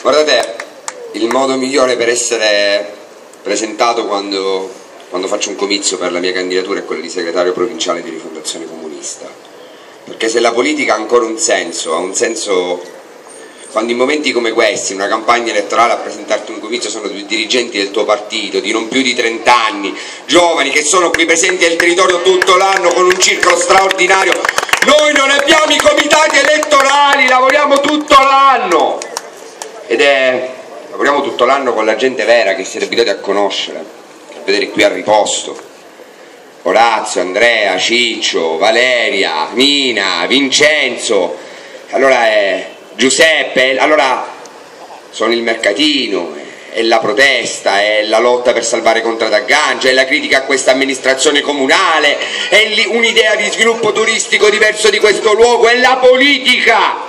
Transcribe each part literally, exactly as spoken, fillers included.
Guardate, il modo migliore per essere presentato quando, quando faccio un comizio per la mia candidatura è quello di segretario provinciale di Rifondazione Comunista. Perché se la politica ha ancora un senso, ha un senso quando in momenti come questi, in una campagna elettorale, a presentarti un comizio sono due dirigenti del tuo partito, di non più di trenta anni, giovani che sono qui presenti al territorio tutto l'anno con un circolo straordinario. Noi non abbiamo i comitati elettorali, lavoriamo tutto l'anno! Ed è, lavoriamo tutto l'anno con la gente vera che siete abituati a conoscere, a vedere qui a riposto. Orazio, Andrea, Ciccio, Valeria, Nina, Vincenzo, allora è Giuseppe, allora sono il mercatino, è la protesta, è la lotta per salvare Contrada a Gancia, è la critica a questa amministrazione comunale, è un'idea di sviluppo turistico diverso di questo luogo, è la politica!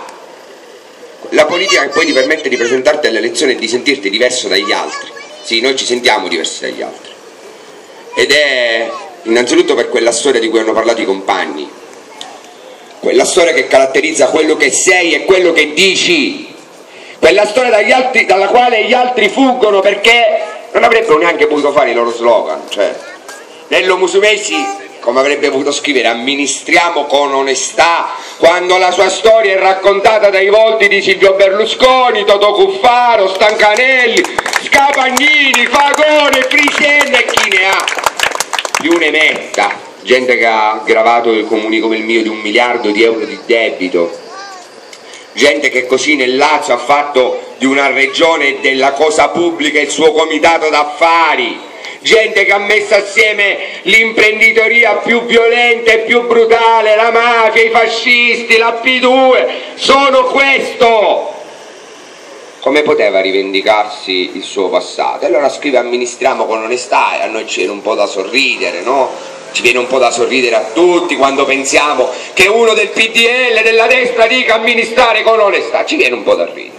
La politica che poi ti permette di presentarti alle elezioni e di sentirti diverso dagli altri. Sì, noi ci sentiamo diversi dagli altri. Ed è innanzitutto per quella storia di cui hanno parlato i compagni. Quella storia che caratterizza quello che sei e quello che dici. Quella storia dagli altri, dalla quale gli altri fuggono perché non avrebbero neanche potuto fare i loro slogan. Cioè, Nello Musumeci, come avrebbe potuto scrivere, amministriamo con onestà, quando la sua storia è raccontata dai volti di Silvio Berlusconi, Totò Cuffaro, Stancanelli, Scapagnini, Fagone, Frisenna e chi ne ha più ne metta. Gente che ha gravato i comuni come il mio di un miliardo di euro di debito, gente che così nel Lazio ha fatto di una regione e della cosa pubblica il suo comitato d'affari, gente che ha messo assieme l'imprenditoria più violenta e più brutale, la mafia, i fascisti, la P due, sono questo! Come poteva rivendicarsi il suo passato? E allora scrive amministriamo con onestà e a noi ci viene un po' da sorridere, no? Ci viene un po' da sorridere a tutti quando pensiamo che uno del P D L, della destra, dica amministrare con onestà, ci viene un po' da ridere.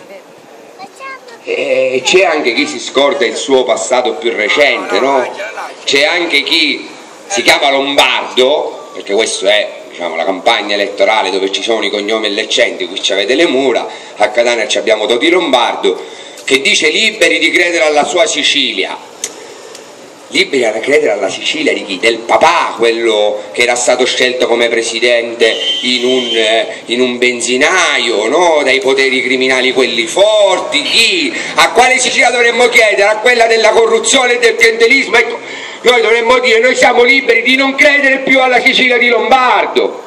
E c'è anche chi si scorda il suo passato più recente, no? C'è anche chi si chiama Lombardo, perché questo è, diciamo, la campagna elettorale dove ci sono i cognomi eleccenti, qui ci avete le mura, a Catania ci abbiamo Toti Lombardo, che dice liberi di credere alla sua Sicilia. Liberi a credere alla Sicilia di chi? Del papà, quello che era stato scelto come presidente in un, eh, in un benzinaio, no? Dai poteri criminali quelli forti. Chi? A quale Sicilia dovremmo chiedere? A quella della corruzione e del clientelismo? Ecco, noi dovremmo dire, noi siamo liberi di non credere più alla Sicilia di Lombardo.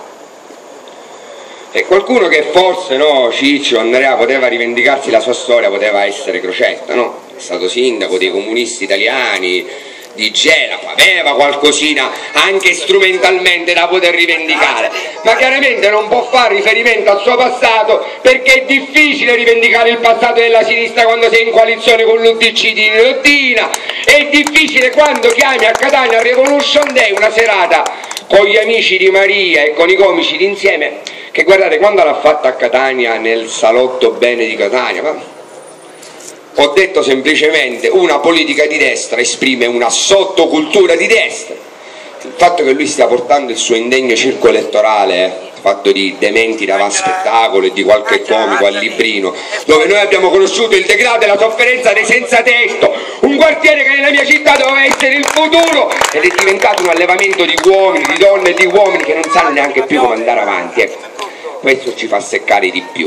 E qualcuno che forse, no, Ciccio, Andrea, poteva rivendicarsi la sua storia, poteva essere Crocetta, no? È stato sindaco dei comunisti italiani di Genova, aveva qualcosina anche strumentalmente da poter rivendicare, ma chiaramente non può fare riferimento al suo passato perché è difficile rivendicare il passato della sinistra quando sei in coalizione con l'U D C di Nottina, è difficile quando chiami a Catania Revolution Day, una serata con gli amici di Maria e con i comici d'insieme, che guardate, quando l'ha fatta a Catania nel salotto bene di Catania, ma ho detto semplicemente una politica di destra esprime una sottocultura di destra. Il fatto che lui stia portando il suo indegno circo elettorale fatto di dementi da van spettacolo e di qualche comico al librino, dove noi abbiamo conosciuto il degrado e la sofferenza dei senza tetto, un quartiere che nella mia città doveva essere il futuro ed è diventato un allevamento di uomini, di donne e di uomini che non sanno neanche più come andare avanti. Ecco, questo ci fa seccare di più.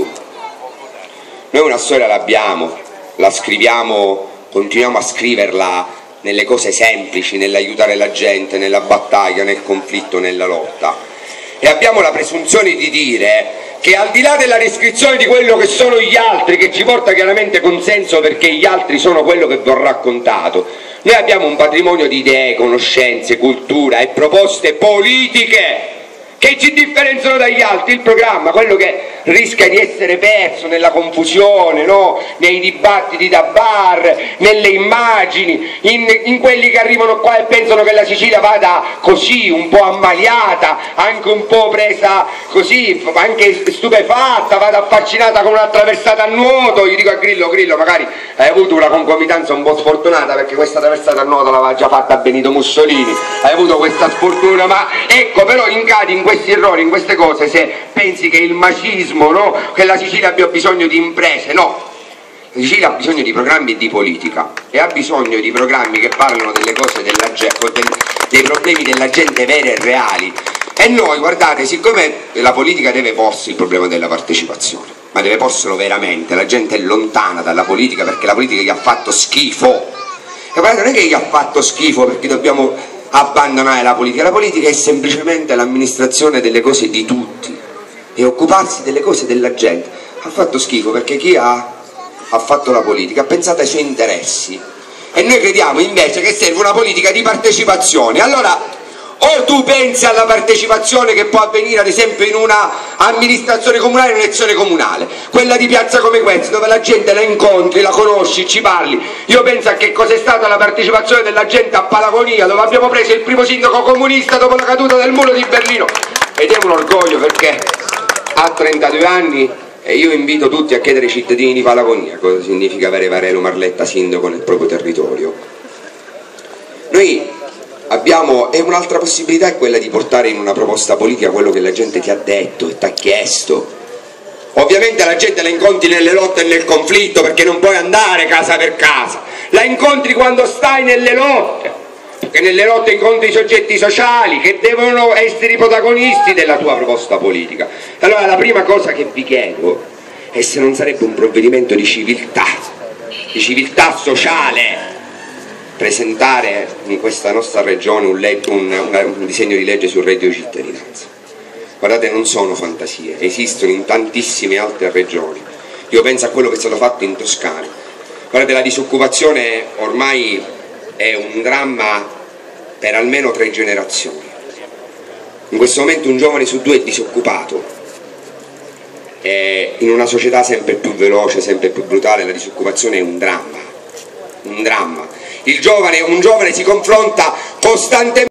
Noi una storia l'abbiamo, la scriviamo, continuiamo a scriverla nelle cose semplici, nell'aiutare la gente, nella battaglia, nel conflitto, nella lotta. E abbiamo la presunzione di dire che al di là della descrizione di quello che sono gli altri, che ci porta chiaramente consenso perché gli altri sono quello che vi ho raccontato, noi abbiamo un patrimonio di idee, conoscenze, cultura e proposte politiche che ci differenziano dagli altri. Il programma, quello che rischia di essere perso nella confusione, no? Nei dibattiti da bar, nelle immagini, in, in quelli che arrivano qua e pensano che la Sicilia vada così, un po' ammaliata, anche un po' presa così, anche stupefatta, vada affascinata con una traversata a nuoto. Gli dico a Grillo, Grillo magari hai avuto una concomitanza un po' sfortunata perché questa traversata a nuoto l'aveva già fatta Benito Mussolini, hai avuto questa sfortuna, ma ecco, però incadi in questi errori, in queste cose, se pensi che il macismo, no? Che la Sicilia abbia bisogno di imprese, no. Sicilia ha bisogno di programmi e di politica, e ha bisogno di programmi che parlano delle cose della gente, dei problemi della gente veri e reali. E noi, guardate, siccome la politica deve porsi il problema della partecipazione, ma deve porselo veramente, la gente è lontana dalla politica perché la politica gli ha fatto schifo. E guardate, non è che gli ha fatto schifo perché dobbiamo abbandonare la politica, la politica è semplicemente l'amministrazione delle cose di tutti e occuparsi delle cose della gente. Ha fatto schifo perché chi ha ha fatto la politica, ha pensato ai suoi interessi, e noi crediamo invece che serve una politica di partecipazione. Allora, o tu pensi alla partecipazione che può avvenire ad esempio in una amministrazione comunale, in un'elezione comunale, quella di piazza come questa, dove la gente la incontri, la conosci, ci parli. Io penso a che cos'è stata la partecipazione della gente a Palagonia, dove abbiamo preso il primo sindaco comunista dopo la caduta del muro di Berlino, ed è un orgoglio perché ha trentadue anni. E io invito tutti a chiedere ai cittadini di Palagonia cosa significa avere Varelo Marletta sindaco nel proprio territorio. Noi abbiamo, e un'altra possibilità è quella di portare in una proposta politica quello che la gente ti ha detto e ti ha chiesto. Ovviamente la gente la incontri nelle lotte e nel conflitto, perché non puoi andare casa per casa, la incontri quando stai nelle lotte, perché nelle lotte incontri i soggetti sociali che devono essere i protagonisti della tua proposta politica. Allora la prima cosa che vi chiedo è se non sarebbe un provvedimento di civiltà, di civiltà sociale, presentare in questa nostra regione un, un, un disegno di legge sul reddito di cittadinanza. Guardate, non sono fantasie, esistono in tantissime altre regioni. Io penso a quello che è stato fatto in Toscana. Guardate, la disoccupazione ormai è un dramma per almeno tre generazioni. In questo momento un giovane su due è disoccupato, e in una società sempre più veloce, sempre più brutale, la disoccupazione è un dramma, un dramma. Il giovane, un giovane si confronta costantemente